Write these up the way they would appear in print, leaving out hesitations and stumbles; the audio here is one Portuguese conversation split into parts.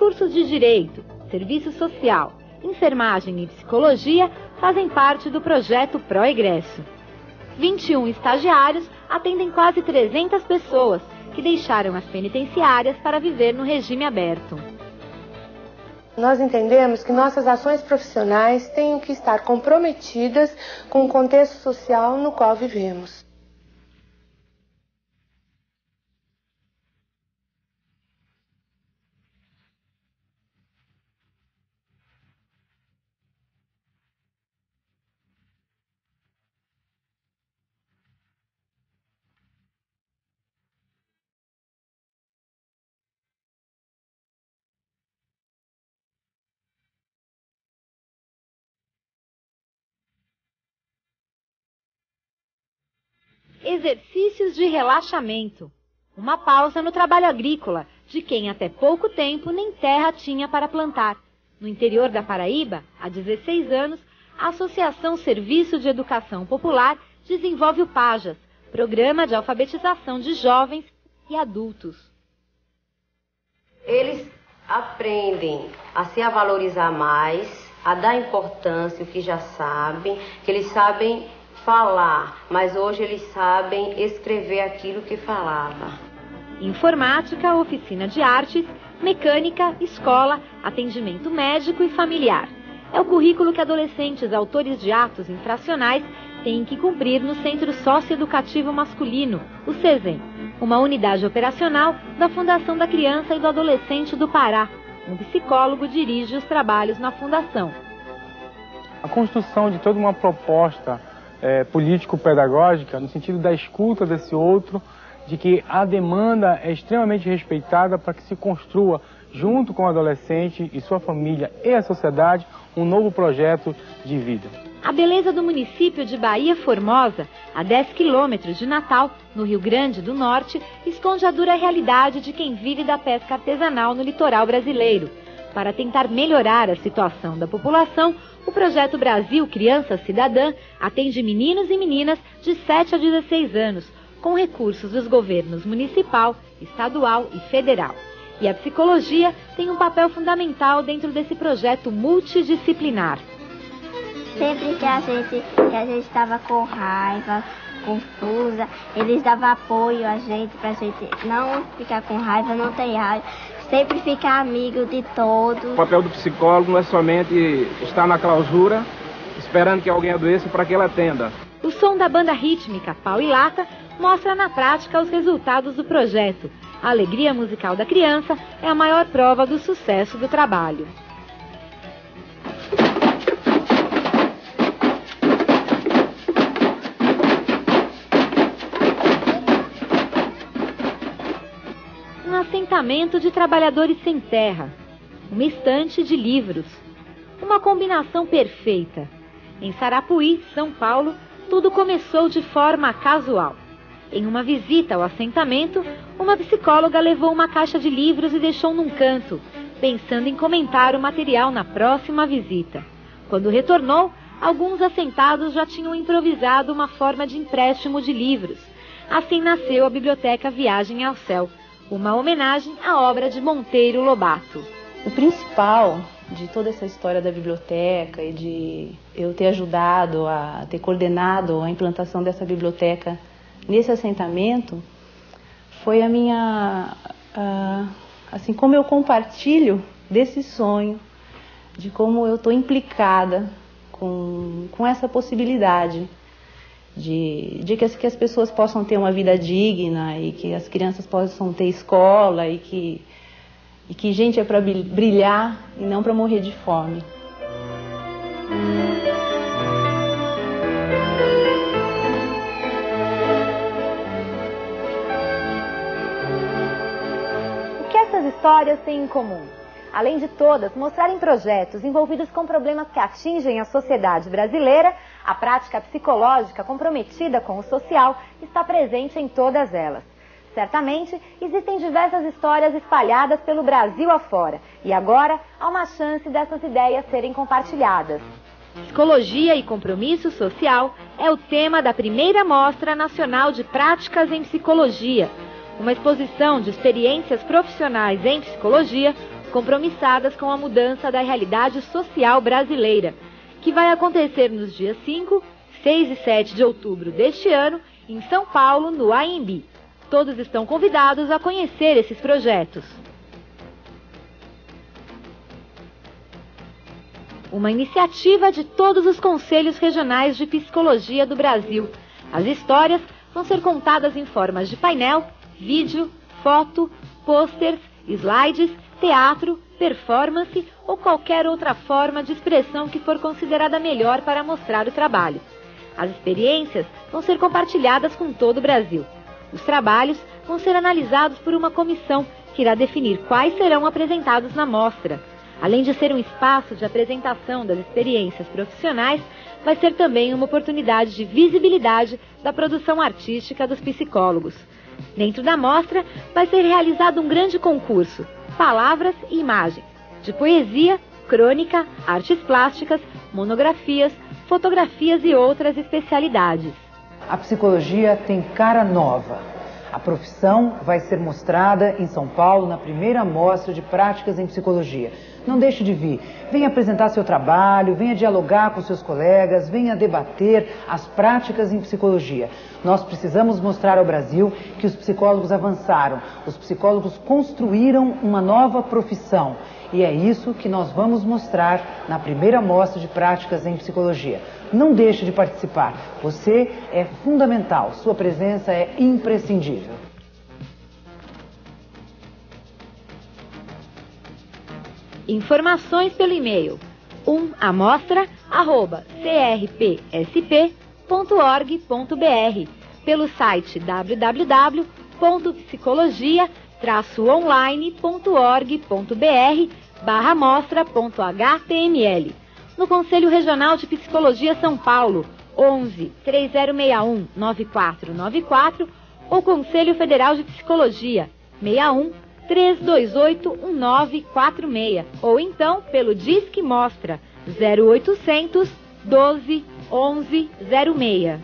cursos de Direito, Serviço Social, Enfermagem e Psicologia fazem parte do projeto Pró-Egresso. 21 estagiários atendem quase 300 pessoas que deixaram as penitenciárias para viver no regime aberto. Nós entendemos que nossas ações profissionais têm que estar comprometidas com o contexto social no qual vivemos. Exercícios de relaxamento. Uma pausa no trabalho agrícola de quem até pouco tempo nem terra tinha para plantar. No interior da Paraíba, há 16 anos, a Associação Serviço de Educação Popular desenvolve o PAJAS, Programa de Alfabetização de Jovens e Adultos. Eles aprendem a se valorizar mais, a dar importância ao que já sabem, que eles sabem falar, mas hoje eles sabem escrever aquilo que falava. Informática, oficina de artes, mecânica, escola, atendimento médico e familiar. É o currículo que adolescentes autores de atos infracionais têm que cumprir no Centro Socioeducativo Masculino, o CESEM, uma unidade operacional da Fundação da Criança e do Adolescente do Pará. Um psicólogo dirige os trabalhos na fundação. A construção de toda uma proposta político-pedagógica, no sentido da escuta desse outro, de que a demanda é extremamente respeitada para que se construa, junto com o adolescente e sua família e a sociedade, um novo projeto de vida. A beleza do município de Baía Formosa, a 10 quilômetros de Natal, no Rio Grande do Norte, esconde a dura realidade de quem vive da pesca artesanal no litoral brasileiro. Para tentar melhorar a situação da população, o Projeto Brasil Criança Cidadã atende meninos e meninas de 7 a 16 anos, com recursos dos governos municipal, estadual e federal. E a psicologia tem um papel fundamental dentro desse projeto multidisciplinar. Sempre que a gente estava com raiva, confusa, eles davam apoio a gente, pra gente não ficar com raiva, não ter raiva, sempre ficar amigo de todos. O papel do psicólogo não é somente estar na clausura, esperando que alguém adoeça para que ele atenda. O som da banda rítmica Pau e Lata mostra na prática os resultados do projeto. A alegria musical da criança é a maior prova do sucesso do trabalho. Um assentamento de trabalhadores sem terra, uma estante de livros, uma combinação perfeita. Em Sarapuí, São Paulo, tudo começou de forma casual. Em uma visita ao assentamento, uma psicóloga levou uma caixa de livros e deixou num canto, pensando em comentar o material na próxima visita. Quando retornou, alguns assentados já tinham improvisado uma forma de empréstimo de livros. Assim nasceu a Biblioteca Viagem ao Céu, uma homenagem à obra de Monteiro Lobato. O principal de toda essa história da biblioteca e de eu ter ajudado a ter coordenado a implantação dessa biblioteca nesse assentamento foi a minha, assim como eu compartilho desse sonho, de como eu estou implicada com essa possibilidade de que as pessoas possam ter uma vida digna e que as crianças possam ter escola e que gente é para brilhar e não para morrer de fome. O que essas histórias têm em comum? Além de todas mostrarem projetos envolvidos com problemas que atingem a sociedade brasileira, a prática psicológica comprometida com o social está presente em todas elas. Certamente, existem diversas histórias espalhadas pelo Brasil afora, e agora há uma chance dessas ideias serem compartilhadas. Psicologia e compromisso social é o tema da primeira Mostra Nacional de Práticas em Psicologia, uma exposição de experiências profissionais em psicologia compromissadas com a mudança da realidade social brasileira, que vai acontecer nos dias 5, 6 e 7 de outubro deste ano, em São Paulo, no AMB. Todos estão convidados a conhecer esses projetos. Uma iniciativa de todos os conselhos regionais de psicologia do Brasil. As histórias vão ser contadas em formas de painel, vídeo, foto, pôsteres, slides, teatro, performance ou qualquer outra forma de expressão que for considerada melhor para mostrar o trabalho. As experiências vão ser compartilhadas com todo o Brasil. Os trabalhos vão ser analisados por uma comissão que irá definir quais serão apresentados na mostra. Além de ser um espaço de apresentação das experiências profissionais, vai ser também uma oportunidade de visibilidade da produção artística dos psicólogos. Dentro da mostra, vai ser realizado um grande concurso, Palavras e Imagens, de poesia, crônica, artes plásticas, monografias, fotografias e outras especialidades. A psicologia tem cara nova. A profissão vai ser mostrada em São Paulo na primeira mostra de práticas em psicologia. Não deixe de vir. Venha apresentar seu trabalho, venha dialogar com seus colegas, venha debater as práticas em psicologia. Nós precisamos mostrar ao Brasil que os psicólogos avançaram, os psicólogos construíram uma nova profissão. E é isso que nós vamos mostrar na primeira mostra de práticas em psicologia. Não deixe de participar. Você é fundamental, sua presença é imprescindível. Informações pelo e-mail amostra@crpsp.org.br, pelo site www.psicologia-online.org.br/mostra.html. No Conselho Regional de Psicologia São Paulo, 11 3061 9494, ou Conselho Federal de Psicologia, 61 328 1946, ou então pelo Disque Mostra 0800 12 11 06.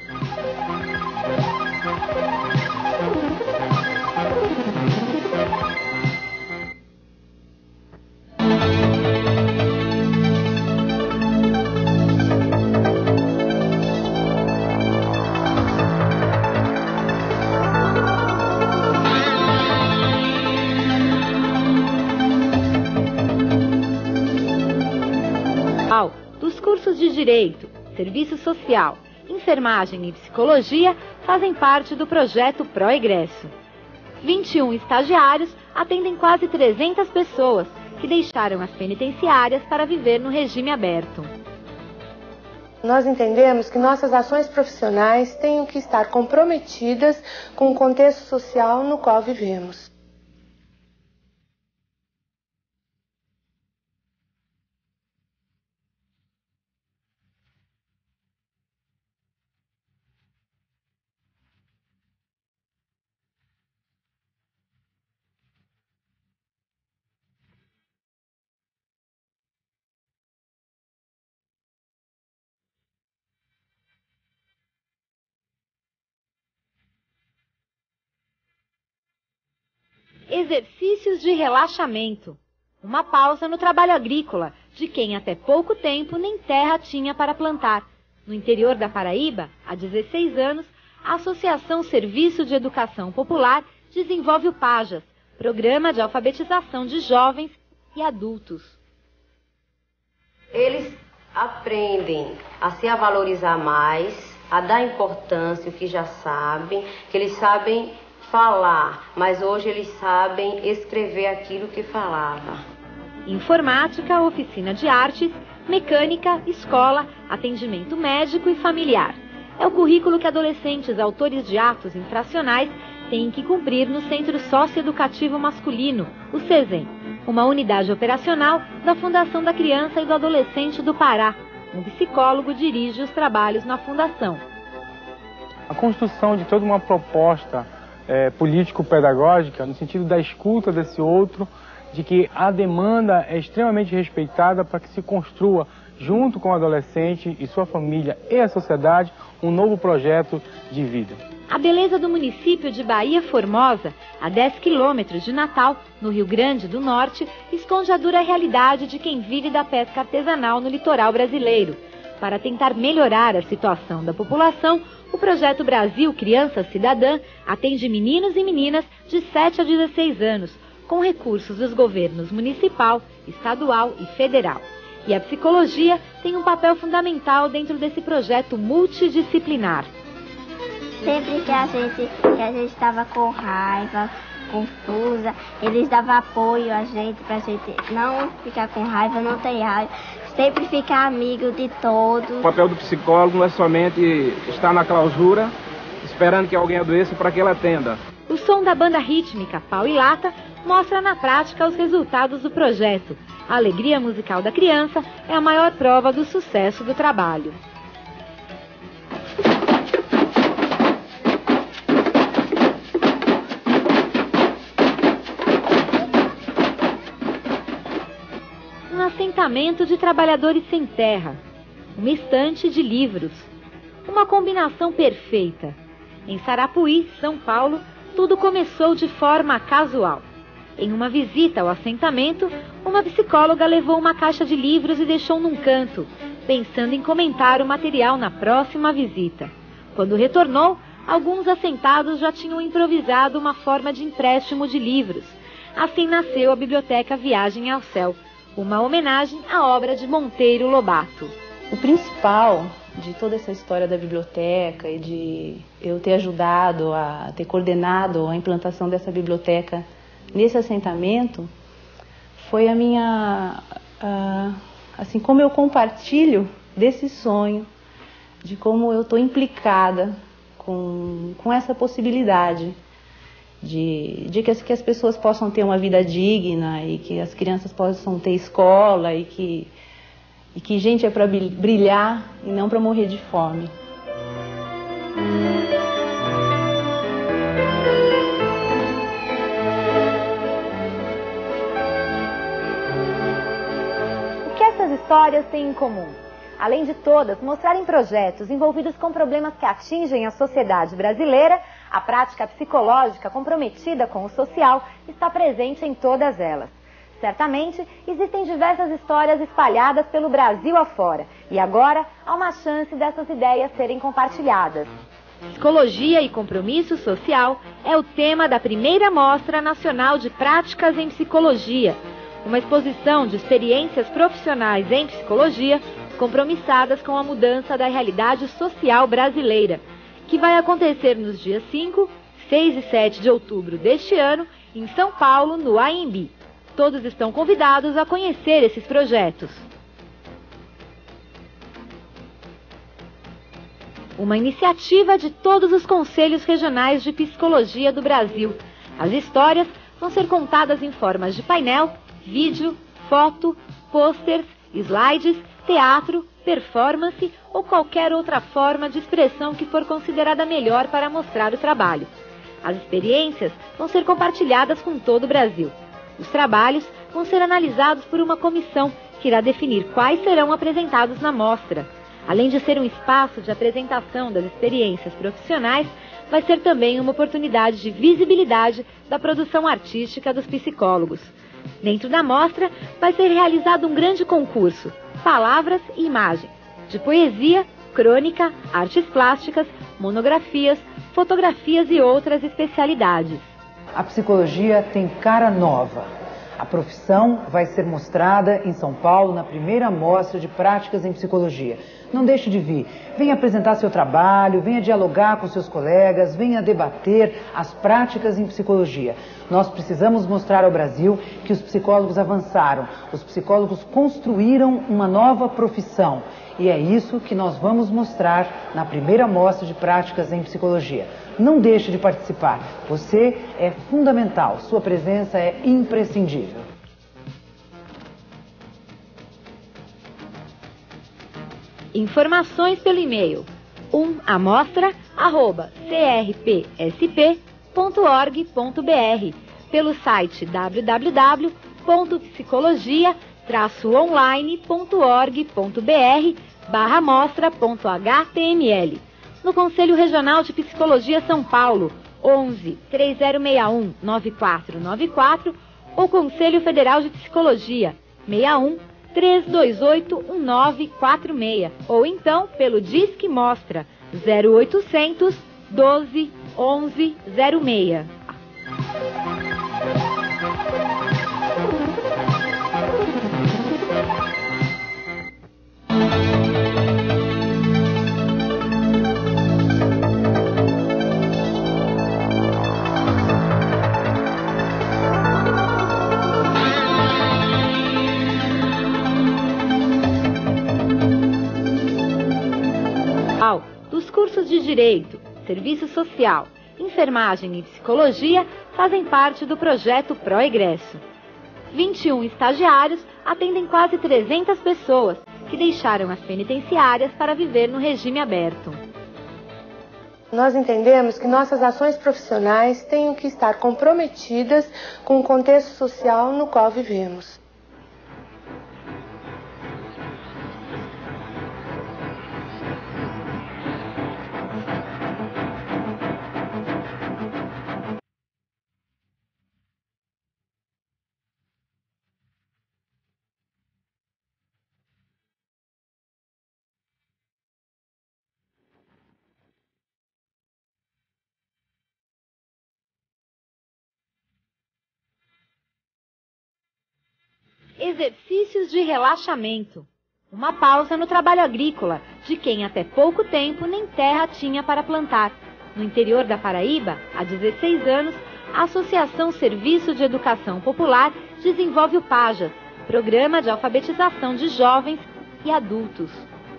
Dos cursos de Direito, Serviço Social, Enfermagem e Psicologia fazem parte do projeto Pró-Egresso. 21 estagiários atendem quase 300 pessoas que deixaram as penitenciárias para viver no regime aberto. Nós entendemos que nossas ações profissionais têm que estar comprometidas com o contexto social no qual vivemos. Exercícios de relaxamento. Uma pausa no trabalho agrícola de quem até pouco tempo nem terra tinha para plantar. No interior da Paraíba, há 16 anos, a Associação Serviço de Educação Popular desenvolve o PAJAS, Programa de Alfabetização de Jovens e Adultos. Eles aprendem a se valorizar mais, a dar importância ao que já sabem, que eles sabem falar, mas hoje eles sabem escrever aquilo que falava. Informática, oficina de artes, mecânica, escola, atendimento médico e familiar. É o currículo que adolescentes autores de atos infracionais têm que cumprir no Centro Socioeducativo Masculino, o CESEM, uma unidade operacional da Fundação da Criança e do Adolescente do Pará. Um psicólogo dirige os trabalhos na fundação. A construção de toda uma proposta político-pedagógica, no sentido da escuta desse outro, de que a demanda é extremamente respeitada para que se construa, junto com o adolescente e sua família e a sociedade, um novo projeto de vida. A beleza do município de Baía Formosa, a 10 quilômetros de Natal, no Rio Grande do Norte, esconde a dura realidade de quem vive da pesca artesanal no litoral brasileiro. Para tentar melhorar a situação da população, o projeto Brasil Criança Cidadã atende meninos e meninas de 7 a 16 anos, com recursos dos governos municipal, estadual e federal. E a psicologia tem um papel fundamental dentro desse projeto multidisciplinar. Sempre que a gente estava com raiva, confusa, eles davam apoio a gente pra gente não ficar com raiva, não ter raiva, sempre ficar amigo de todos. O papel do psicólogo não é somente estar na clausura, esperando que alguém adoeça para que ele atenda. O som da banda rítmica Pau e Lata mostra na prática os resultados do projeto. A alegria musical da criança é a maior prova do sucesso do trabalho. Um assentamento de trabalhadores sem terra, uma estante de livros, uma combinação perfeita. Em Sarapuí, São Paulo, tudo começou de forma casual. Em uma visita ao assentamento, uma psicóloga levou uma caixa de livros e deixou num canto, pensando em comentar o material na próxima visita. Quando retornou, alguns assentados já tinham improvisado uma forma de empréstimo de livros. Assim nasceu a Biblioteca Viagem ao Céu, uma homenagem à obra de Monteiro Lobato. O principal de toda essa história da biblioteca e de eu ter ajudado a ter coordenado a implantação dessa biblioteca nesse assentamento foi a minha, assim como eu compartilho desse sonho, de como eu estou implicada com essa possibilidade de que as pessoas possam ter uma vida digna e que as crianças possam ter escola e que gente é para brilhar e não para morrer de fome. O que essas histórias têm em comum? Além de todas mostrarem projetos envolvidos com problemas que atingem a sociedade brasileira, a prática psicológica comprometida com o social está presente em todas elas. Certamente, existem diversas histórias espalhadas pelo Brasil afora, e agora há uma chance dessas ideias serem compartilhadas. Psicologia e compromisso social é o tema da primeira Mostra Nacional de Práticas em Psicologia, uma exposição de experiências profissionais em psicologia compromissadas com a mudança da realidade social brasileira, que vai acontecer nos dias 5, 6 e 7 de outubro deste ano, em São Paulo, no AMB. Todos estão convidados a conhecer esses projetos. Uma iniciativa de todos os conselhos regionais de psicologia do Brasil. As histórias vão ser contadas em formas de painel, vídeo, foto, pôsteres, slides, teatro, performance ou qualquer outra forma de expressão que for considerada melhor para mostrar o trabalho. As experiências vão ser compartilhadas com todo o Brasil. Os trabalhos vão ser analisados por uma comissão que irá definir quais serão apresentados na mostra. Além de ser um espaço de apresentação das experiências profissionais, vai ser também uma oportunidade de visibilidade da produção artística dos psicólogos. Dentro da mostra, vai ser realizado um grande concurso, Palavras e Imagens, de poesia, crônica, artes plásticas, monografias, fotografias e outras especialidades. A psicologia tem cara nova. A profissão vai ser mostrada em São Paulo na primeira mostra de práticas em psicologia. Não deixe de vir. Venha apresentar seu trabalho, venha dialogar com seus colegas, venha debater as práticas em psicologia. Nós precisamos mostrar ao Brasil que os psicólogos avançaram, os psicólogos construíram uma nova profissão. E é isso que nós vamos mostrar na primeira mostra de práticas em psicologia. Não deixe de participar. Você é fundamental. Sua presença é imprescindível. Informações pelo e-mail amostra@crpsp.org.br, pelo site www.psicologia-online.org.br/mostra.html. no Conselho Regional de Psicologia São Paulo, 11 3061 9494, ou Conselho Federal de Psicologia, 61 328 1946, ou então pelo Disque Mostra, 0800 12 11 06. Dos cursos de Direito, Serviço Social, Enfermagem e Psicologia fazem parte do projeto Pró-Egresso. 21 estagiários atendem quase 300 pessoas que deixaram as penitenciárias para viver no regime aberto. Nós entendemos que nossas ações profissionais têm que estar comprometidas com o contexto social no qual vivemos. Exercícios de relaxamento. Uma pausa no trabalho agrícola de quem até pouco tempo nem terra tinha para plantar. No interior da Paraíba, há 16 anos, a Associação Serviço de Educação Popular desenvolve o PAJAS, Programa de Alfabetização de Jovens e Adultos.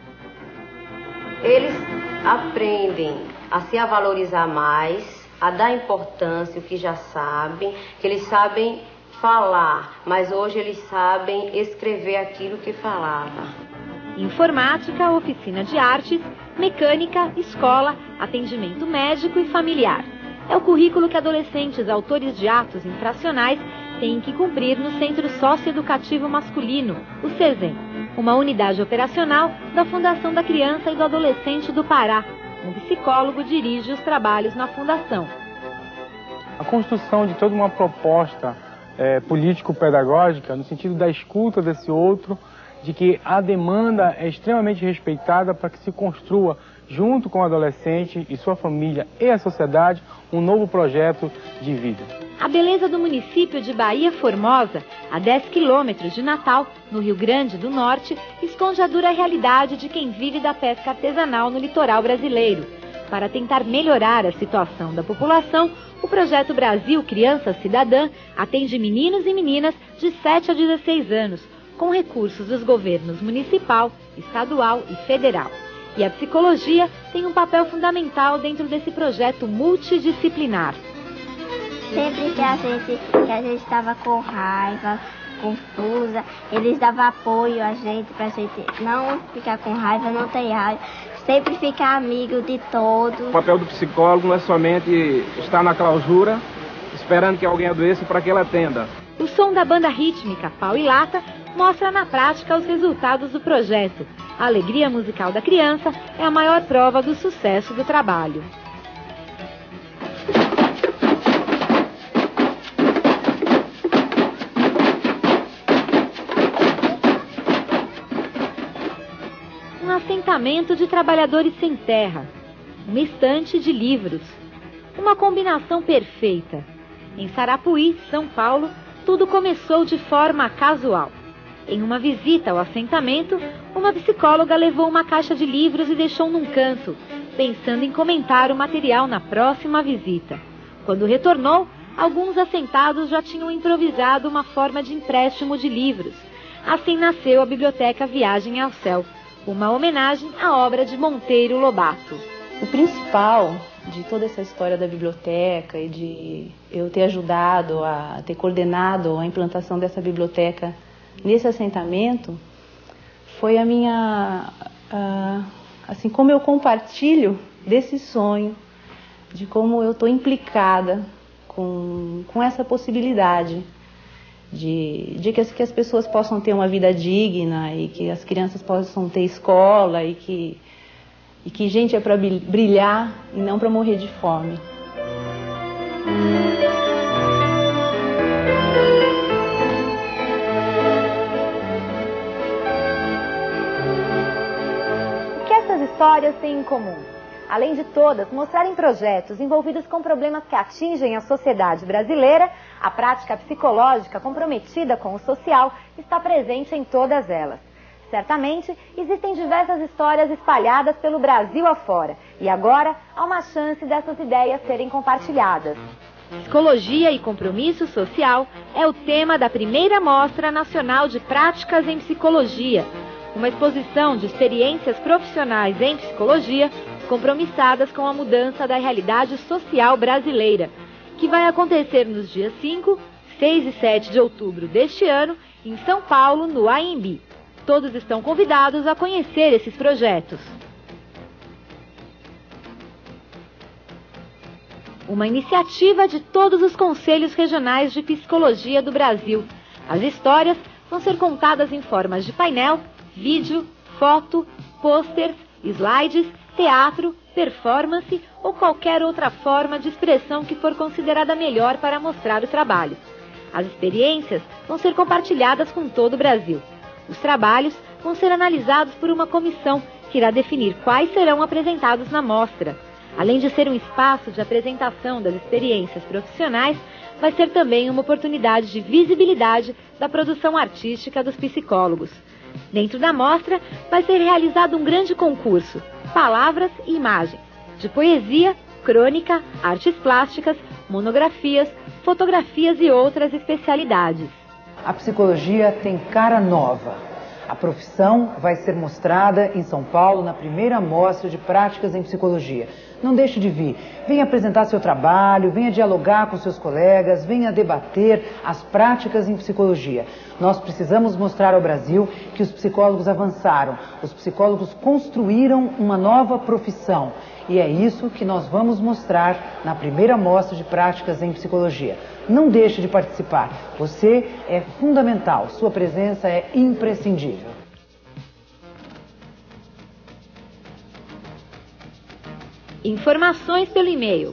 Eles aprendem a se valorizar mais, a dar importância ao que já sabem, que eles sabem falar, mas hoje eles sabem escrever aquilo que falava. Informática, oficina de artes, mecânica, escola, atendimento médico e familiar. É o currículo que adolescentes autores de atos infracionais têm que cumprir no Centro Socioeducativo Masculino, o CESEM, uma unidade operacional da Fundação da Criança e do Adolescente do Pará. Um psicólogo dirige os trabalhos na fundação. A construção de toda uma proposta político-pedagógica, no sentido da escuta desse outro, de que a demanda é extremamente respeitada para que se construa, junto com o adolescente e sua família e a sociedade, um novo projeto de vida. A beleza do município de Bahia Formosa, a 10 quilômetros de Natal, no Rio Grande do Norte, esconde a dura realidade de quem vive da pesca artesanal no litoral brasileiro. Para tentar melhorar a situação da população, o Projeto Brasil Criança Cidadã atende meninos e meninas de 7 a 16 anos, com recursos dos governos municipal, estadual e federal. E a psicologia tem um papel fundamental dentro desse projeto multidisciplinar. Sempre que a gente estava com raiva, confusa, eles davam apoio a gente pra gente não ficar com raiva, não ter raiva, sempre ficar amigo de todos. O papel do psicólogo não é somente estar na clausura, esperando que alguém adoeça para que ela atenda. O som da banda rítmica Pau e Lata mostra na prática os resultados do projeto. A alegria musical da criança é a maior prova do sucesso do trabalho. Um assentamento de trabalhadores sem terra, uma estante de livros, uma combinação perfeita. Em Sarapuí, São Paulo, tudo começou de forma casual. Em uma visita ao assentamento, uma psicóloga levou uma caixa de livros e deixou num canto, pensando em comentar o material na próxima visita. Quando retornou, alguns assentados já tinham improvisado uma forma de empréstimo de livros. Assim nasceu a Biblioteca Viagem ao Céu, uma homenagem à obra de Monteiro Lobato. O principal de toda essa história da biblioteca e de eu ter ajudado a ter coordenado a implantação dessa biblioteca nesse assentamento foi a minha, assim como eu compartilho desse sonho, de como eu estou implicada com essa possibilidade de que as pessoas possam ter uma vida digna e que as crianças possam ter escola e e que gente é para brilhar e não para morrer de fome. O que essas histórias têm em comum? Além de todas mostrarem projetos envolvidos com problemas que atingem a sociedade brasileira, a prática psicológica comprometida com o social está presente em todas elas. Certamente, existem diversas histórias espalhadas pelo Brasil afora, e agora há uma chance dessas ideias serem compartilhadas. Psicologia e compromisso social é o tema da primeira Mostra Nacional de Práticas em Psicologia, uma exposição de experiências profissionais em psicologia compromissadas com a mudança da realidade social brasileira, que vai acontecer nos dias 5, 6 e 7 de outubro deste ano, em São Paulo, no AMB. Todos estão convidados a conhecer esses projetos. Uma iniciativa de todos os conselhos regionais de psicologia do Brasil. As histórias vão ser contadas em formas de painel, vídeo, foto, pôsteres, slides, teatro, performance ou qualquer outra forma de expressão que for considerada melhor para mostrar o trabalho. As experiências vão ser compartilhadas com todo o Brasil. Os trabalhos vão ser analisados por uma comissão que irá definir quais serão apresentados na mostra. Além de ser um espaço de apresentação das experiências profissionais, vai ser também uma oportunidade de visibilidade da produção artística dos psicólogos. Dentro da mostra, vai ser realizado um grande concurso, Palavras e Imagens, de poesia, crônica, artes plásticas, monografias, fotografias e outras especialidades. A psicologia tem cara nova. A profissão vai ser mostrada em São Paulo na primeira mostra de práticas em psicologia. Não deixe de vir. Venha apresentar seu trabalho, venha dialogar com seus colegas, venha debater as práticas em psicologia. Nós precisamos mostrar ao Brasil que os psicólogos avançaram, os psicólogos construíram uma nova profissão. E é isso que nós vamos mostrar na primeira mostra de práticas em psicologia. Não deixe de participar. Você é fundamental, sua presença é imprescindível. Informações pelo e-mail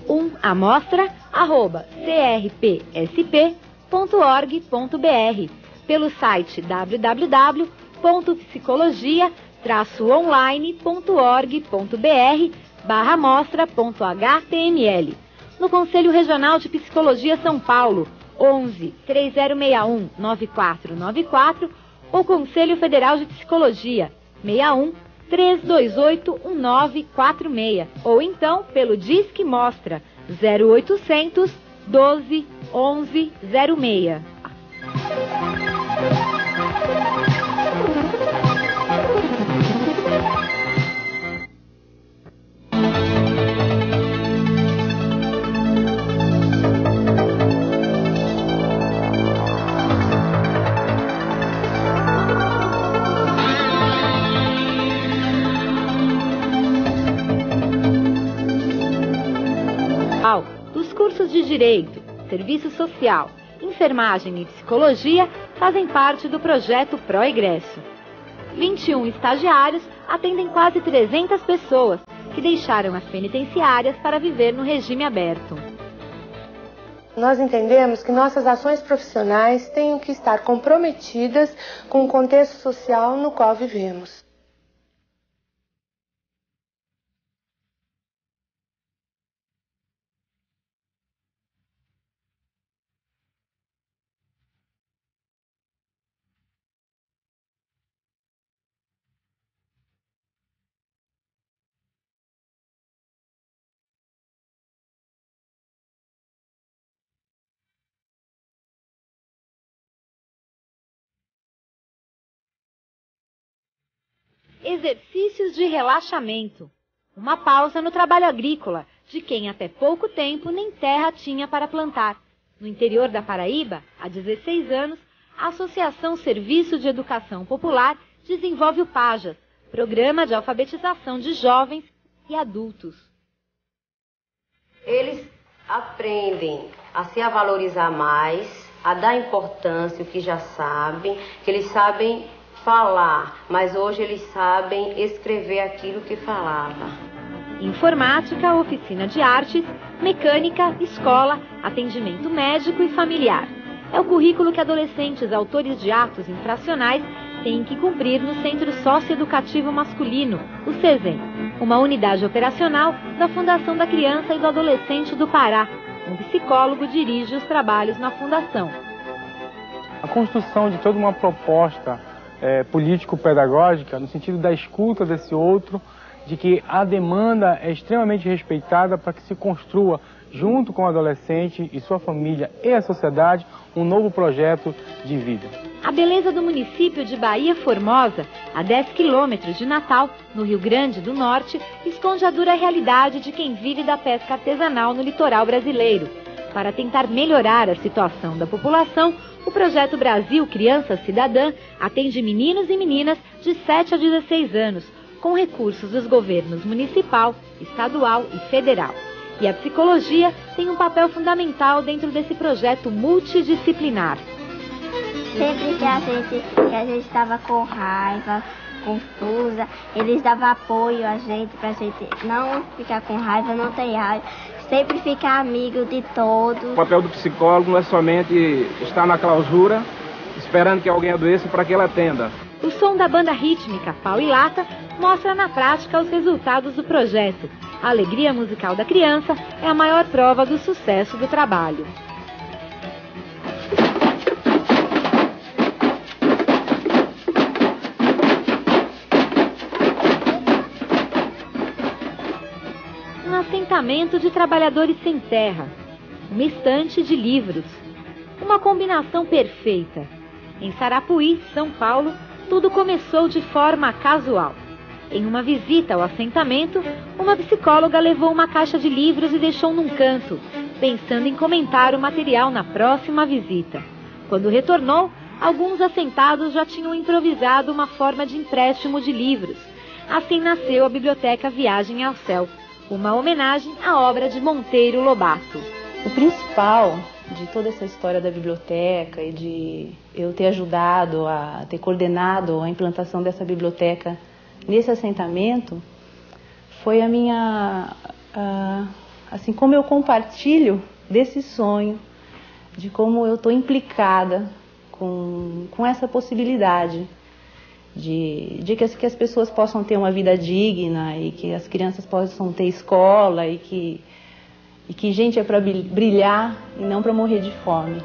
amostra@crpsp.org.br, pelo site www.psicologia-online.org.br/mostra.html. No Conselho Regional de Psicologia São Paulo, 11 3061 9494, ou Conselho Federal de Psicologia, 61 328 1946, ou então pelo Disque Mostra 0800 12 11 06. Os cursos de Direito, Serviço Social, Enfermagem e Psicologia fazem parte do projeto Progresso. 21 estagiários atendem quase 300 pessoas que deixaram as penitenciárias para viver no regime aberto. Nós entendemos que nossas ações profissionais têm que estar comprometidas com o contexto social no qual vivemos. Exercícios de relaxamento. Uma pausa no trabalho agrícola, de quem até pouco tempo nem terra tinha para plantar. No interior da Paraíba, há 16 anos, a Associação Serviço de Educação Popular desenvolve o PAJAS, Programa de Alfabetização de Jovens e Adultos. Eles aprendem a se valorizar mais, a dar importância ao que já sabem, que eles sabem falar, mas hoje eles sabem escrever aquilo que falava. Informática, oficina de artes, mecânica, escola, atendimento médico e familiar. É o currículo que adolescentes autores de atos infracionais têm que cumprir no Centro Socioeducativo Masculino, o CESEM, uma unidade operacional da Fundação da Criança e do Adolescente do Pará. Um psicólogo dirige os trabalhos na fundação. A construção de toda uma proposta político-pedagógica no sentido da escuta desse outro, de que a demanda é extremamente respeitada para que se construa, junto com o adolescente e sua família e a sociedade, um novo projeto de vida. A beleza do município de Baía Formosa, a 10 quilômetros de Natal, no Rio Grande do Norte, esconde a dura realidade de quem vive da pesca artesanal no litoral brasileiro. Para tentar melhorar a situação da população, o projeto Brasil Criança Cidadã atende meninos e meninas de 7 a 16 anos, com recursos dos governos municipal, estadual e federal. E a psicologia tem um papel fundamental dentro desse projeto multidisciplinar. Sempre que a gente estava com raiva, confusa, eles davam apoio a gente, pra gente não ficar com raiva, não ter raiva, sempre ficar amigo de todos. O papel do psicólogo não é somente estar na clausura, esperando que alguém adoeça para que ele atenda. O som da banda rítmica Pau e Lata mostra na prática os resultados do projeto. A alegria musical da criança é a maior prova do sucesso do trabalho. Um assentamento de trabalhadores sem terra, uma estante de livros, uma combinação perfeita. Em Sarapuí, São Paulo, tudo começou de forma casual. Em uma visita ao assentamento, uma psicóloga levou uma caixa de livros e deixou num canto, pensando em comentar o material na próxima visita. Quando retornou, alguns assentados já tinham improvisado uma forma de empréstimo de livros. Assim nasceu a Biblioteca Viagem ao Céu, uma homenagem à obra de Monteiro Lobato. O principal de toda essa história da biblioteca e de eu ter ajudado a ter coordenado a implantação dessa biblioteca nesse assentamento foi a minha, assim como eu compartilho desse sonho, de como eu estou implicada com essa possibilidade de que as pessoas possam ter uma vida digna e que as crianças possam ter escola e que gente é para brilhar e não para morrer de fome.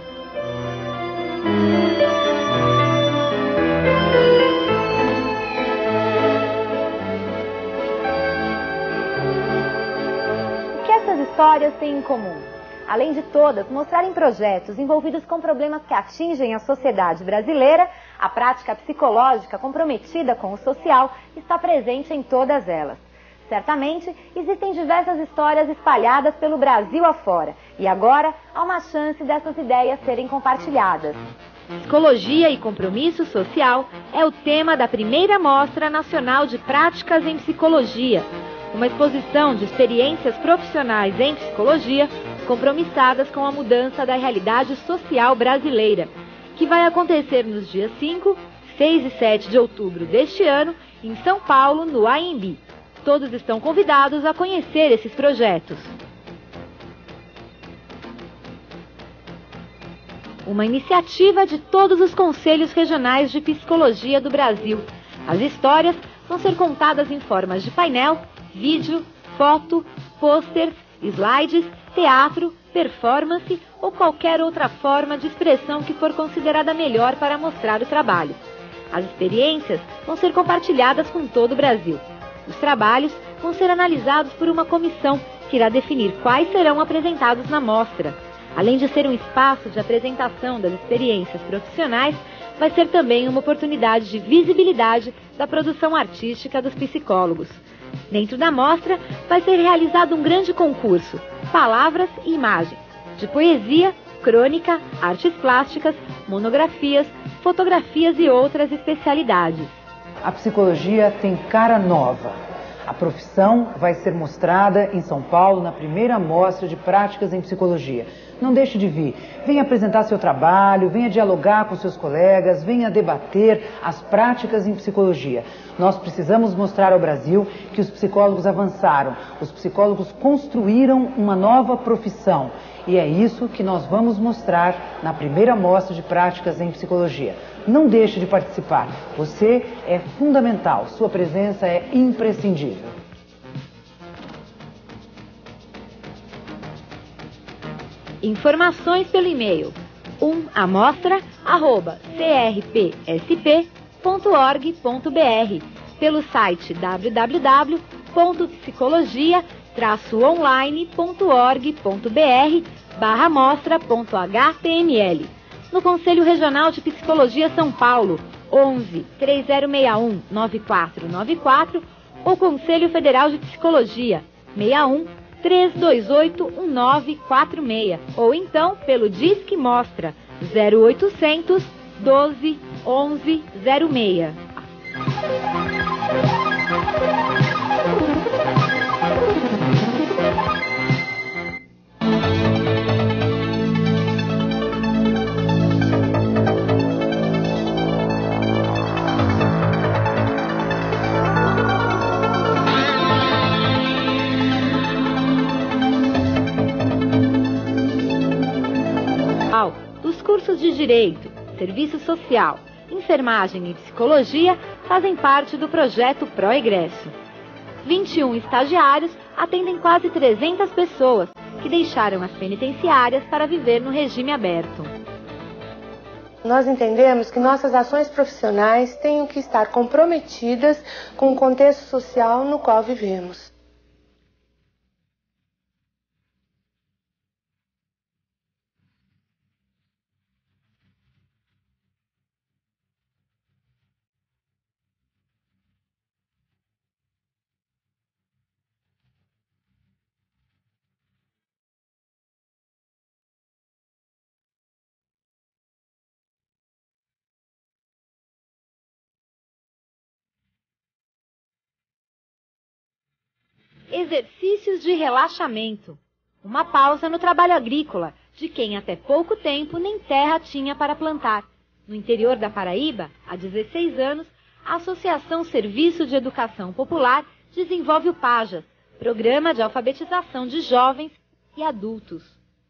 O que essas histórias têm em comum? Além de todas mostrarem projetos envolvidos com problemas que atingem a sociedade brasileira, a prática psicológica comprometida com o social está presente em todas elas. Certamente, existem diversas histórias espalhadas pelo Brasil afora, e agora há uma chance dessas ideias serem compartilhadas. Psicologia e compromisso social é o tema da primeira Mostra Nacional de Práticas em Psicologia, uma exposição de experiências profissionais em psicologia compromissadas com a mudança da realidade social brasileira, que vai acontecer nos dias 5, 6 e 7 de outubro deste ano, em São Paulo, no AMB. Todos estão convidados a conhecer esses projetos. Uma iniciativa de todos os conselhos regionais de psicologia do Brasil. As histórias vão ser contadas em formas de painel, vídeo, foto, pôster, slides, teatro, performance ou qualquer outra forma de expressão que for considerada melhor para mostrar o trabalho. As experiências vão ser compartilhadas com todo o Brasil. Os trabalhos vão ser analisados por uma comissão que irá definir quais serão apresentados na mostra. Além de ser um espaço de apresentação das experiências profissionais, vai ser também uma oportunidade de visibilidade da produção artística dos psicólogos. Dentro da mostra, vai ser realizado um grande concurso, Palavras e Imagens, de poesia, crônica, artes plásticas, monografias, fotografias e outras especialidades. A psicologia tem cara nova. A profissão vai ser mostrada em São Paulo na primeira mostra de práticas em psicologia. Não deixe de vir. Venha apresentar seu trabalho, venha dialogar com seus colegas, venha debater as práticas em psicologia. Nós precisamos mostrar ao Brasil que os psicólogos avançaram, os psicólogos construíram uma nova profissão. E é isso que nós vamos mostrar na primeira mostra de práticas em psicologia. Não deixe de participar. Você é fundamental, sua presença é imprescindível. Informações pelo e-mail amostra@crpsp.org.br, pelo site www.psicologia-online.org.br/mostra.html, no Conselho Regional de Psicologia São Paulo, 11 3061 9494, ou Conselho Federal de Psicologia, 61 328-1946, ou então pelo Disque Mostra 0800 12 11 06. Dos cursos de Direito, Serviço Social, Enfermagem e Psicologia fazem parte do projeto Pró-Egresso. 21 estagiários atendem quase 300 pessoas que deixaram as penitenciárias para viver no regime aberto. Nós entendemos que nossas ações profissionais têm que estar comprometidas com o contexto social no qual vivemos. Exercícios de relaxamento. Uma pausa no trabalho agrícola de quem até pouco tempo nem terra tinha para plantar. No interior da Paraíba, há 16 anos, a Associação Serviço de Educação Popular desenvolve o PAJAS, Programa de Alfabetização de Jovens e Adultos.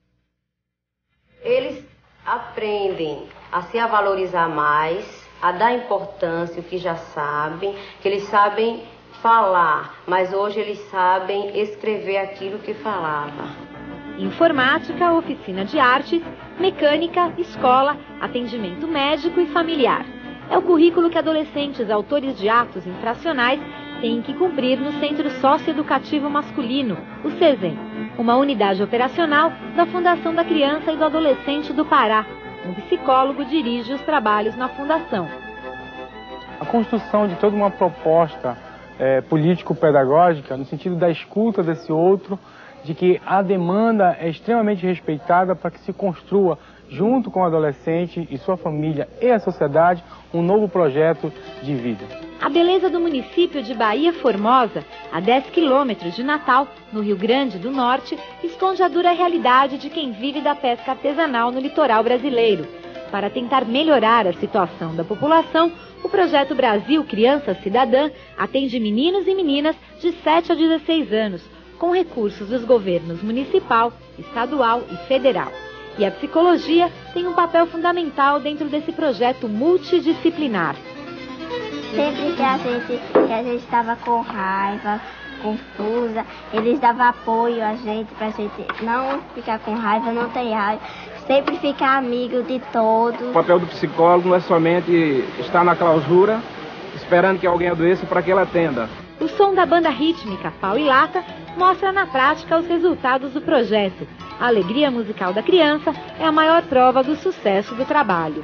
Eles aprendem a se valorizar mais, a dar importância ao que já sabem, que eles sabem falar, mas hoje eles sabem escrever aquilo que falava. Informática, oficina de artes, mecânica, escola, atendimento médico e familiar. É o currículo que adolescentes autores de atos infracionais têm que cumprir no Centro Socioeducativo Masculino, o CESEM, uma unidade operacional da Fundação da Criança e do Adolescente do Pará. Um psicólogo dirige os trabalhos na fundação. A construção de toda uma proposta político-pedagógica, no sentido da escuta desse outro, de que a demanda é extremamente respeitada para que se construa, junto com o adolescente e sua família e a sociedade, um novo projeto de vida. A beleza do município de Bahia Formosa, a 10 quilômetros de Natal, no Rio Grande do Norte, esconde a dura realidade de quem vive da pesca artesanal no litoral brasileiro. Para tentar melhorar a situação da população, o Projeto Brasil Criança Cidadã atende meninos e meninas de 7 a 16 anos, com recursos dos governos municipal, estadual e federal. E a psicologia tem um papel fundamental dentro desse projeto multidisciplinar. Sempre que a gente estava com raiva, confusa, eles davam apoio a gente, pra gente não ficar com raiva, não ter raiva, sempre ficar amigo de todos. O papel do psicólogo não é somente estar na clausura, esperando que alguém adoeça para que ela atenda. O som da banda rítmica Pau e Lata mostra na prática os resultados do projeto. A alegria musical da criança é a maior prova do sucesso do trabalho.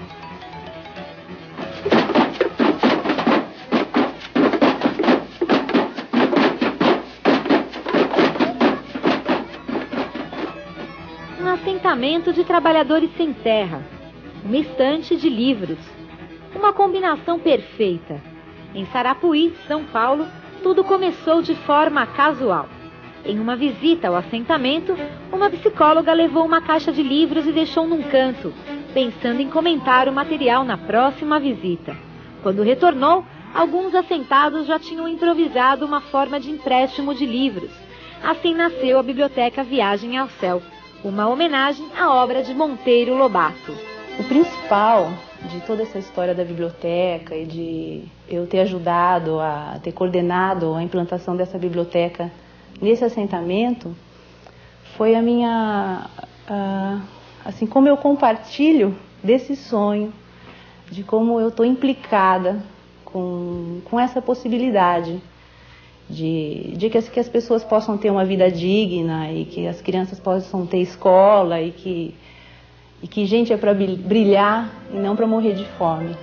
Um assentamento de trabalhadores sem terra, uma estante de livros, uma combinação perfeita. Em Sarapuí, São Paulo, tudo começou de forma casual. Em uma visita ao assentamento, uma psicóloga levou uma caixa de livros e deixou num canto, pensando em comentar o material na próxima visita. Quando retornou, alguns assentados já tinham improvisado uma forma de empréstimo de livros. Assim nasceu a Biblioteca Viagem ao Céu, uma homenagem à obra de Monteiro Lobato. O principal de toda essa história da biblioteca e de eu ter ajudado a ter coordenado a implantação dessa biblioteca nesse assentamento foi a minha, assim como eu compartilho desse sonho, de como eu estou implicada com essa possibilidade de que as pessoas possam ter uma vida digna e que as crianças possam ter escola e que gente é para brilhar e não para morrer de fome.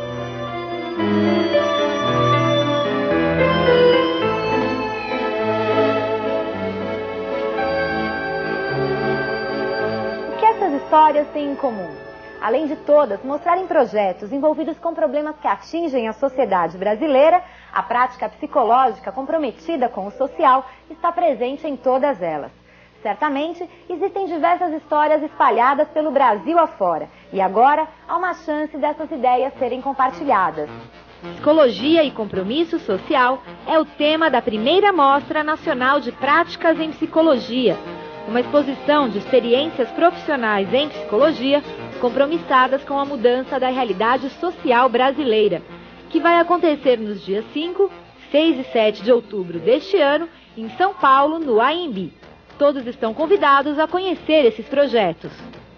O que essas histórias têm em comum? Além de todas mostrarem projetos envolvidos com problemas que atingem a sociedade brasileira, a prática psicológica comprometida com o social está presente em todas elas. Certamente, existem diversas histórias espalhadas pelo Brasil afora, e agora há uma chance dessas ideias serem compartilhadas. Psicologia e compromisso social é o tema da primeira Mostra Nacional de Práticas em Psicologia, uma exposição de experiências profissionais em psicologia compromissadas com a mudança da realidade social brasileira, que vai acontecer nos dias 5, 6 e 7 de outubro deste ano, em São Paulo, no AMB. Todos estão convidados a conhecer esses projetos.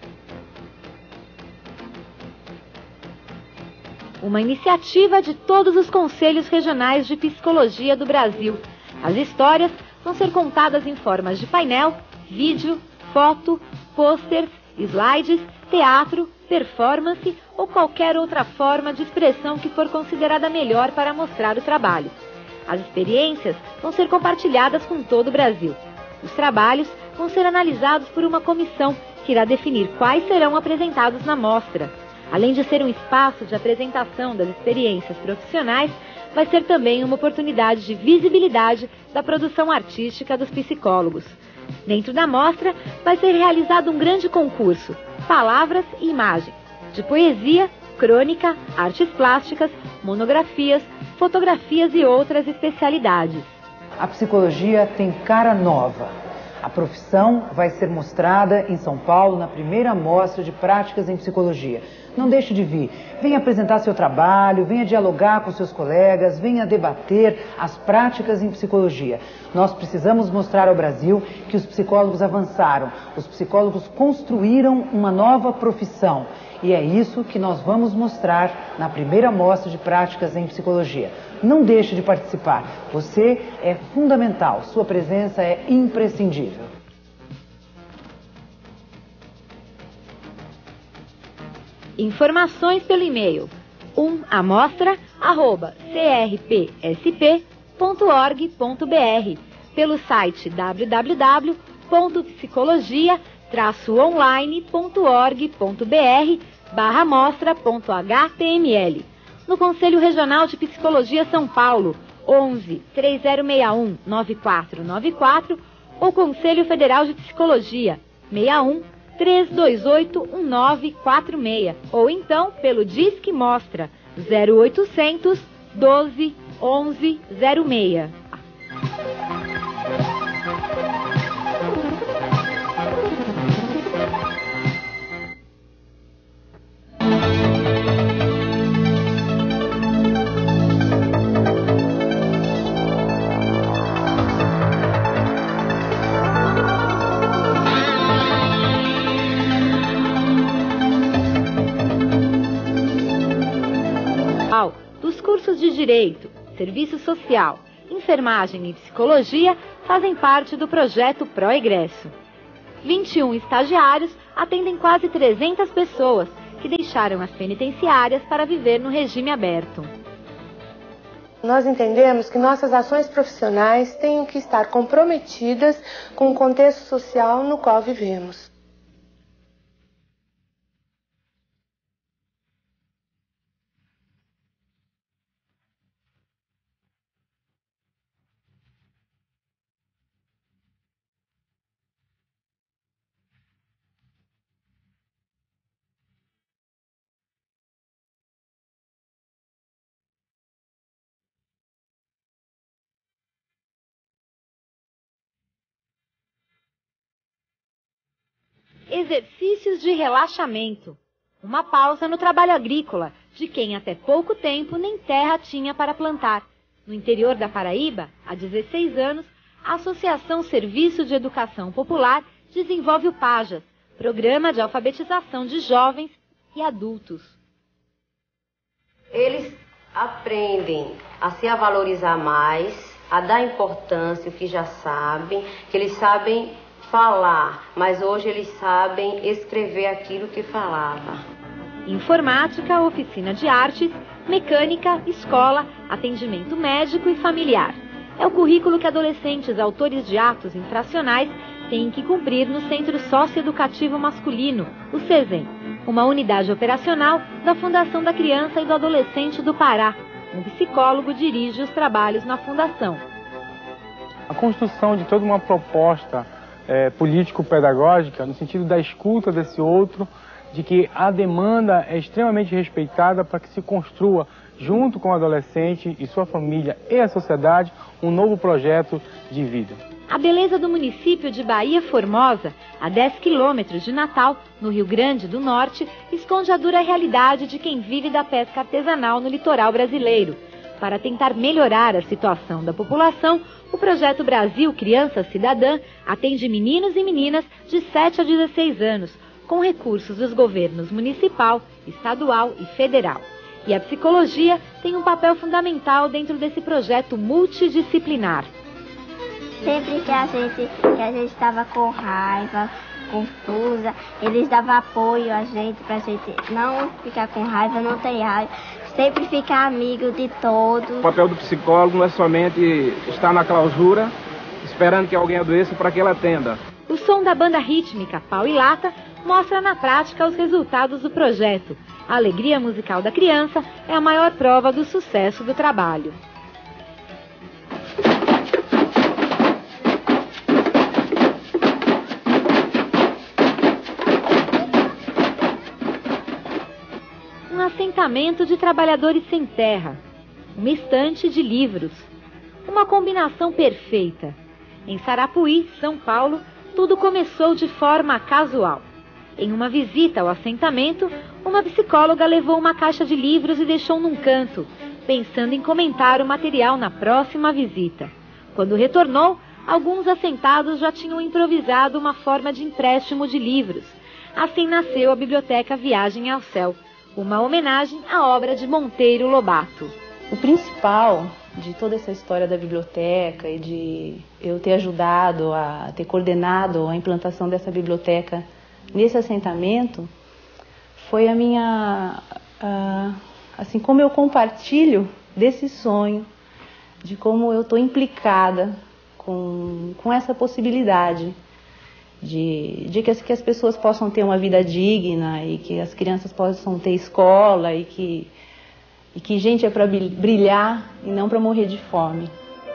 Uma iniciativa de todos os conselhos regionais de psicologia do Brasil. As histórias vão ser contadas em formas de painel, vídeo, foto, pôster, slides, teatro, performance ou qualquer outra forma de expressão que for considerada melhor para mostrar o trabalho. As experiências vão ser compartilhadas com todo o Brasil. Os trabalhos vão ser analisados por uma comissão que irá definir quais serão apresentados na mostra. Além de ser um espaço de apresentação das experiências profissionais, vai ser também uma oportunidade de visibilidade da produção artística dos psicólogos. Dentro da mostra, vai ser realizado um grande concurso, Palavras e Imagens, de poesia, crônica, artes plásticas, monografias, fotografias e outras especialidades. A psicologia tem cara nova. A profissão vai ser mostrada em São Paulo na primeira mostra de práticas em psicologia. Não deixe de vir. Venha apresentar seu trabalho, venha dialogar com seus colegas, venha debater as práticas em psicologia. Nós precisamos mostrar ao Brasil que os psicólogos avançaram, os psicólogos construíram uma nova profissão. E é isso que nós vamos mostrar na primeira mostra de práticas em psicologia. Não deixe de participar. Você é fundamental. Sua presença é imprescindível. Informações pelo e-mail amostra@crpsp.org.br, pelo site www.psicologia-online.org.br/mostra.html. No Conselho Regional de Psicologia São Paulo, 11 3061 9494, ou Conselho Federal de Psicologia, 61 328 1946, ou então pelo Disque Mostra 0800 12 11 06. Dos cursos de Direito, Serviço Social, Enfermagem e Psicologia fazem parte do projeto Pró-Egresso. 21 estagiários atendem quase 300 pessoas que deixaram as penitenciárias para viver no regime aberto. Nós entendemos que nossas ações profissionais têm que estar comprometidas com o contexto social no qual vivemos. Exercícios de relaxamento. Uma pausa no trabalho agrícola de quem até pouco tempo nem terra tinha para plantar. No interior da Paraíba, há 16 anos, a Associação Serviço de Educação Popular desenvolve o PAJAS, Programa de Alfabetização de Jovens e Adultos. Eles aprendem a se valorizar mais, a dar importância ao que já sabem, que eles sabem falar, mas hoje eles sabem escrever aquilo que falava. Informática, oficina de artes, mecânica, escola, atendimento médico e familiar. É o currículo que adolescentes autores de atos infracionais têm que cumprir no Centro Socioeducativo Masculino, o CESEM, uma unidade operacional da Fundação da Criança e do Adolescente do Pará. Um psicólogo dirige os trabalhos na fundação. A construção de toda uma proposta político-pedagógica, no sentido da escuta desse outro, de que a demanda é extremamente respeitada para que se construa, junto com o adolescente e sua família e a sociedade, um novo projeto de vida. A beleza do município de Baía Formosa, a 10 quilômetros de Natal, no Rio Grande do Norte, esconde a dura realidade de quem vive da pesca artesanal no litoral brasileiro. Para tentar melhorar a situação da população, o projeto Brasil Criança Cidadã atende meninos e meninas de 7 a 16 anos, com recursos dos governos municipal, estadual e federal. E a psicologia tem um papel fundamental dentro desse projeto multidisciplinar. Sempre que a gente estava com raiva, confusa, eles davam apoio a gente, pra gente não ficar com raiva, não ter raiva, sempre ficar amigo de todos. O papel do psicólogo não é somente estar na clausura, esperando que alguém adoeça para que ela atenda. O som da banda rítmica Pau e Lata mostra na prática os resultados do projeto. A alegria musical da criança é a maior prova do sucesso do trabalho. Um assentamento de trabalhadores sem terra, uma estante de livros, uma combinação perfeita. Em Sarapuí, São Paulo, tudo começou de forma casual. Em uma visita ao assentamento, uma psicóloga levou uma caixa de livros e deixou num canto, pensando em comentar o material na próxima visita. Quando retornou, alguns assentados já tinham improvisado uma forma de empréstimo de livros. Assim nasceu a Biblioteca Viagem ao Céu, uma homenagem à obra de Monteiro Lobato. O principal de toda essa história da biblioteca e de eu ter ajudado a ter coordenado a implantação dessa biblioteca nesse assentamento foi a minha, assim como eu compartilho desse sonho, de como eu estou implicada com essa possibilidade de que as pessoas possam ter uma vida digna e que as crianças possam ter escola e que gente é para brilhar e não para morrer de fome.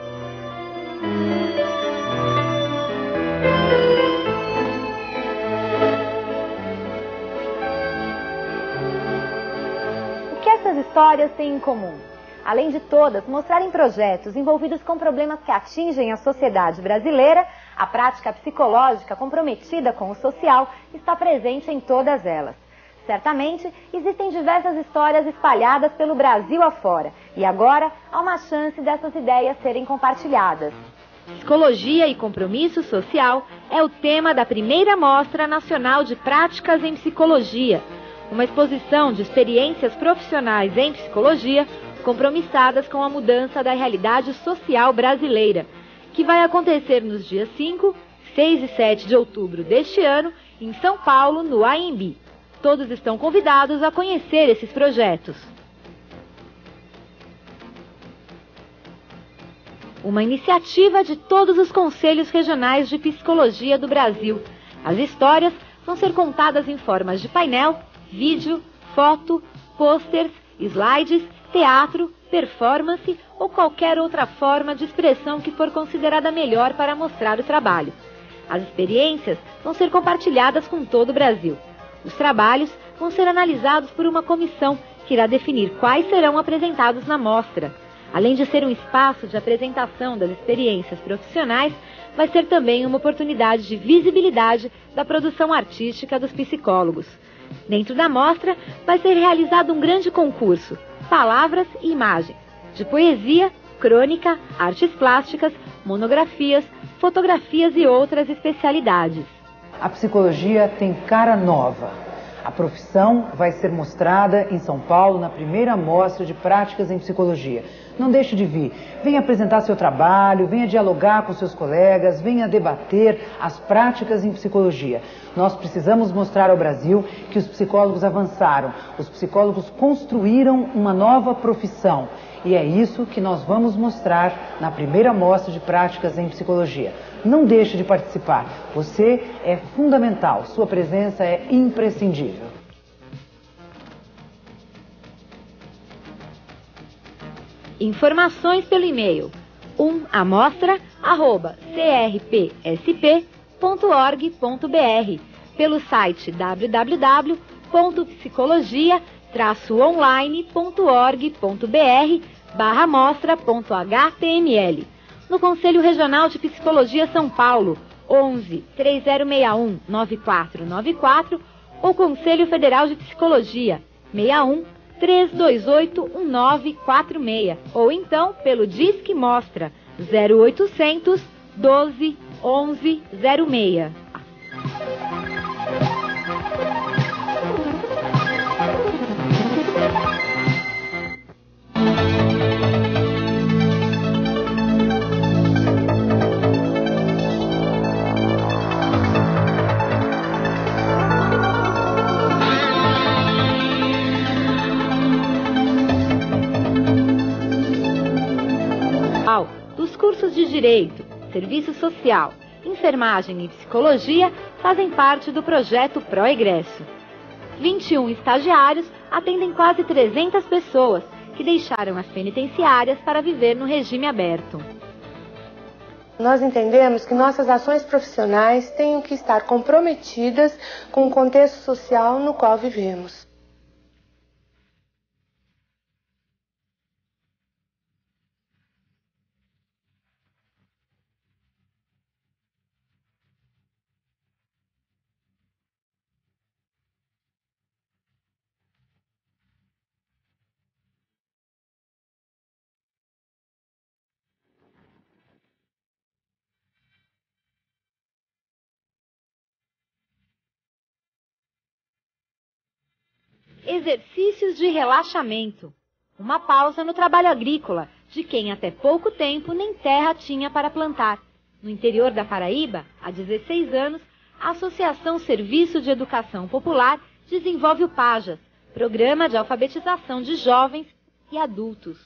O que essas histórias têm em comum? Além de todas mostrarem projetos envolvidos com problemas que atingem a sociedade brasileira, a prática psicológica comprometida com o social está presente em todas elas. Certamente, existem diversas histórias espalhadas pelo Brasil afora, e agora há uma chance dessas ideias serem compartilhadas. Psicologia e compromisso social é o tema da primeira Mostra Nacional de Práticas em Psicologia, uma exposição de experiências profissionais em psicologia compromissadas com a mudança da realidade social brasileira, que vai acontecer nos dias 5, 6 e 7 de outubro deste ano, em São Paulo, no AMB. Todos estão convidados a conhecer esses projetos. Uma iniciativa de todos os conselhos regionais de psicologia do Brasil. As histórias vão ser contadas em formas de painel, vídeo, foto, pôsteres, slides, teatro, performance ou qualquer outra forma de expressão que for considerada melhor para mostrar o trabalho. As experiências vão ser compartilhadas com todo o Brasil. Os trabalhos vão ser analisados por uma comissão que irá definir quais serão apresentados na mostra. Além de ser um espaço de apresentação das experiências profissionais, vai ser também uma oportunidade de visibilidade da produção artística dos psicólogos. Dentro da mostra, vai ser realizado um grande concurso, Palavras e Imagens, de poesia, crônica, artes plásticas, monografias, fotografias e outras especialidades. A psicologia tem cara nova. A profissão vai ser mostrada em São Paulo na primeira mostra de práticas em psicologia. Não deixe de vir. Venha apresentar seu trabalho, venha dialogar com seus colegas, venha debater as práticas em psicologia. Nós precisamos mostrar ao Brasil que os psicólogos avançaram, os psicólogos construíram uma nova profissão. E é isso que nós vamos mostrar na primeira mostra de práticas em psicologia. Não deixe de participar. Você é fundamental. Sua presença é imprescindível. Informações pelo e-mail amostra@crpsp.org.br, pelo site www.psicologia-online.org.br/mostra.html. No Conselho Regional de Psicologia São Paulo, 11 3061 9494, ou Conselho Federal de Psicologia, 61 328 1946, ou então pelo Disque Mostra 0800 12 11 06. Dos cursos de Direito, Serviço Social, Enfermagem e Psicologia fazem parte do projeto Pró-Egresso. 21 estagiários atendem quase 300 pessoas que deixaram as penitenciárias para viver no regime aberto. Nós entendemos que nossas ações profissionais têm que estar comprometidas com o contexto social no qual vivemos. Exercícios de relaxamento. Uma pausa no trabalho agrícola de quem até pouco tempo nem terra tinha para plantar. No interior da Paraíba, há 16 anos, a Associação Serviço de Educação Popular desenvolve o PAJAS, Programa de Alfabetização de Jovens e Adultos.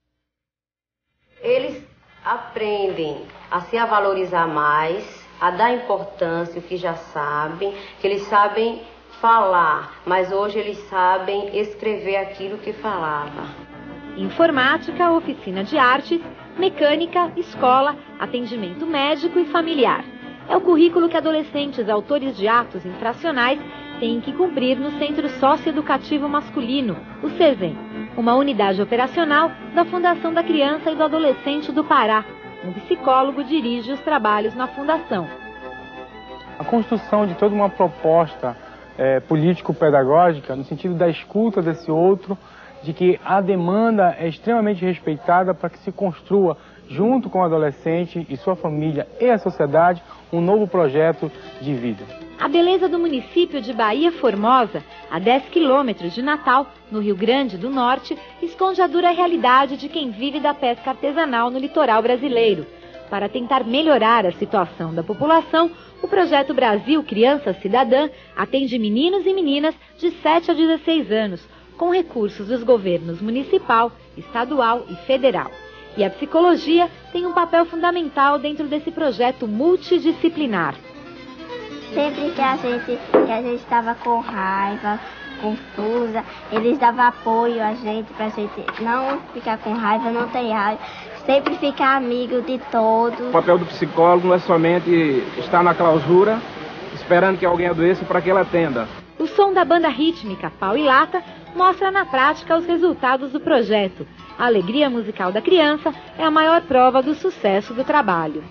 Eles aprendem a se valorizar mais, a dar importância ao que já sabem, que eles sabem falar, mas hoje eles sabem escrever aquilo que falava. Informática, oficina de artes, mecânica, escola, atendimento médico e familiar. É o currículo que adolescentes autores de atos infracionais têm que cumprir no Centro Socioeducativo Masculino, o CESEM, uma unidade operacional da Fundação da Criança e do Adolescente do Pará. Um psicólogo dirige os trabalhos na fundação. A construção de toda uma proposta político-pedagógica, no sentido da escuta desse outro, de que a demanda é extremamente respeitada para que se construa, junto com o adolescente e sua família e a sociedade, um novo projeto de vida. A beleza do município de Bahia Formosa, a 10 quilômetros de Natal, no Rio Grande do Norte, esconde a dura realidade de quem vive da pesca artesanal no litoral brasileiro. Para tentar melhorar a situação da população, o Projeto Brasil Criança Cidadã atende meninos e meninas de 7 a 16 anos, com recursos dos governos municipal, estadual e federal. E a psicologia tem um papel fundamental dentro desse projeto multidisciplinar. Sempre que a gente estava com raiva, confusa, eles davam apoio a gente, pra gente não ficar com raiva, não ter raiva, sempre ficar amigo de todos. O papel do psicólogo não é somente estar na clausura, esperando que alguém adoeça para que ele atenda. O som da banda rítmica Pau e Lata mostra na prática os resultados do projeto. A alegria musical da criança é a maior prova do sucesso do trabalho.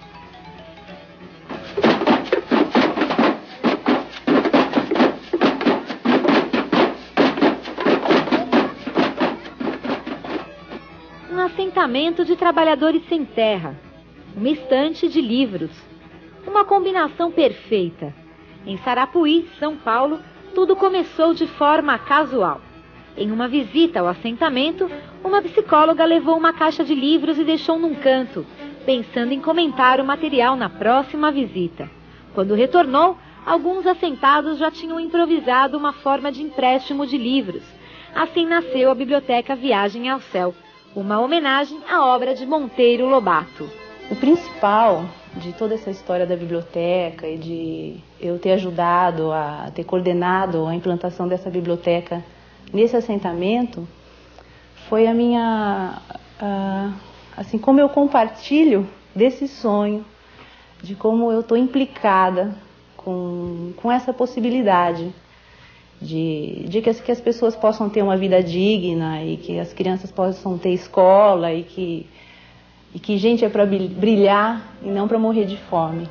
Um assentamento de trabalhadores sem terra, uma estante de livros, uma combinação perfeita. Em Sarapuí, São Paulo, tudo começou de forma casual. Em uma visita ao assentamento, uma psicóloga levou uma caixa de livros e deixou num canto, pensando em comentar o material na próxima visita. Quando retornou, alguns assentados já tinham improvisado uma forma de empréstimo de livros. Assim nasceu a Biblioteca Viagem ao Céu, uma homenagem à obra de Monteiro Lobato. O principal de toda essa história da biblioteca e de eu ter ajudado a ter coordenado a implantação dessa biblioteca nesse assentamento foi a minha, assim como eu compartilho desse sonho, de como eu estou implicada com essa possibilidade de que as pessoas possam ter uma vida digna e que as crianças possam ter escola e que gente é para brilhar e não para morrer de fome.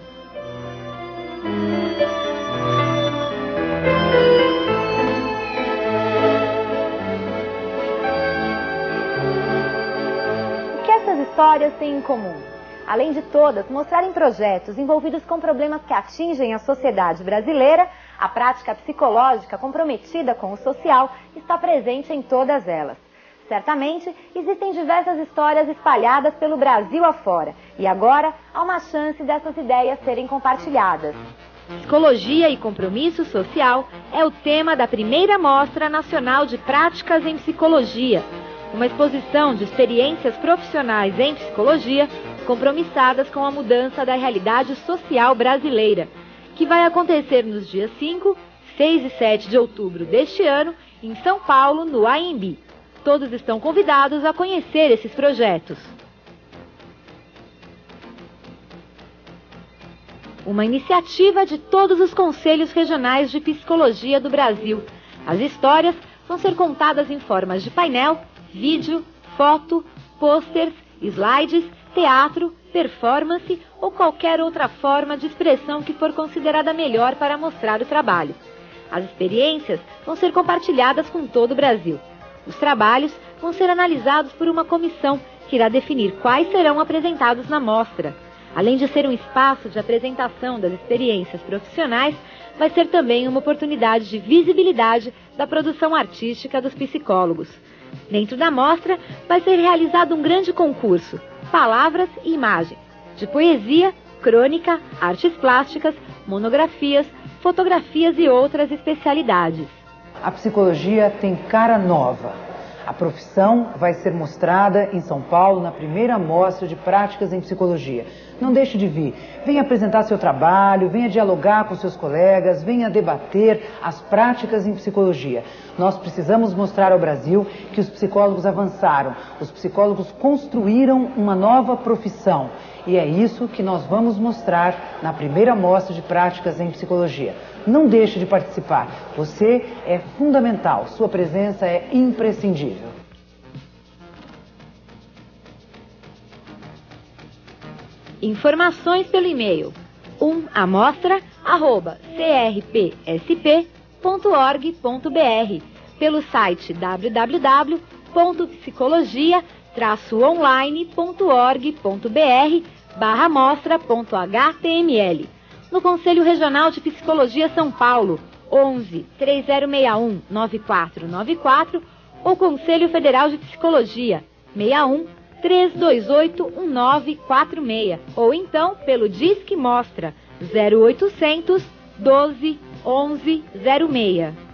O que essas histórias têm em comum? Além de todas mostrarem projetos envolvidos com problemas que atingem a sociedade brasileira, a prática psicológica comprometida com o social está presente em todas elas. Certamente, existem diversas histórias espalhadas pelo Brasil afora, e agora há uma chance dessas ideias serem compartilhadas. Psicologia e compromisso social é o tema da primeira Mostra Nacional de Práticas em Psicologia, uma exposição de experiências profissionais em psicologia compromissadas com a mudança da realidade social brasileira, que vai acontecer nos dias 5, 6 e 7 de outubro deste ano, em São Paulo, no AMB. Todos estão convidados a conhecer esses projetos. Uma iniciativa de todos os conselhos regionais de psicologia do Brasil. As histórias vão ser contadas em formas de painel, vídeo, foto, pôsteres, slides, teatro, performance ou qualquer outra forma de expressão que for considerada melhor para mostrar o trabalho. As experiências vão ser compartilhadas com todo o Brasil. Os trabalhos vão ser analisados por uma comissão que irá definir quais serão apresentados na mostra. Além de ser um espaço de apresentação das experiências profissionais, vai ser também uma oportunidade de visibilidade da produção artística dos psicólogos. Dentro da mostra vai ser realizado um grande concurso, Palavras e Imagens, de poesia, crônica, artes plásticas, monografias, fotografias e outras especialidades. A psicologia tem cara nova. A profissão vai ser mostrada em São Paulo na primeira mostra de práticas em psicologia. Não deixe de vir. Venha apresentar seu trabalho, venha dialogar com seus colegas, venha debater as práticas em psicologia. Nós precisamos mostrar ao Brasil que os psicólogos avançaram, os psicólogos construíram uma nova profissão. E é isso que nós vamos mostrar na primeira mostra de práticas em psicologia. Não deixe de participar. Você é fundamental. Sua presença é imprescindível. Informações pelo e-mail amostra@crpsp.org.br, pelo site www.psicologia-online.org.br/mostra.html. No Conselho Regional de Psicologia São Paulo, 11 3061 9494, ou Conselho Federal de Psicologia, 61 328 1946, ou então pelo Disque Mostra 0800 12 11 06.